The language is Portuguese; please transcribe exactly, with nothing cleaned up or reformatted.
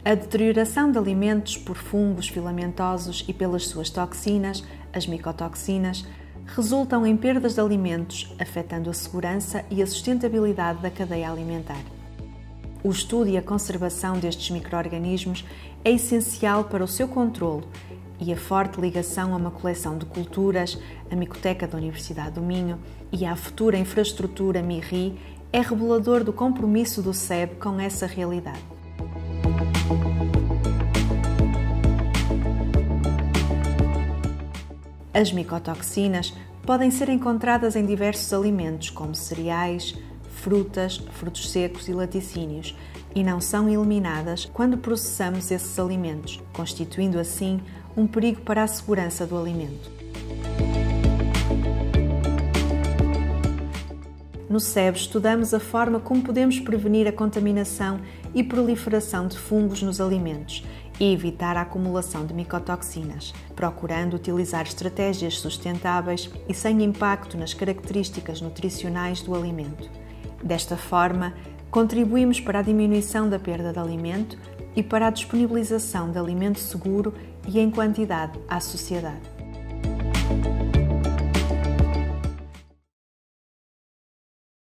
A deterioração de alimentos por fungos filamentosos e pelas suas toxinas, as micotoxinas, resultam em perdas de alimentos, afetando a segurança e a sustentabilidade da cadeia alimentar. O estudo e a conservação destes micro-organismos é essencial para o seu controlo e a forte ligação a uma coleção de culturas, a Micoteca da Universidade do Minho e à futura infraestrutura M I R I é revelador do compromisso do S E B com essa realidade. As micotoxinas podem ser encontradas em diversos alimentos, como cereais, frutas, frutos secos e laticínios, e não são eliminadas quando processamos esses alimentos, constituindo assim um perigo para a segurança do alimento. No S E B estudamos a forma como podemos prevenir a contaminação e proliferação de fungos nos alimentos e evitar a acumulação de micotoxinas, procurando utilizar estratégias sustentáveis e sem impacto nas características nutricionais do alimento. Desta forma, contribuímos para a diminuição da perda de alimento e para a disponibilização de alimento seguro e em quantidade à sociedade.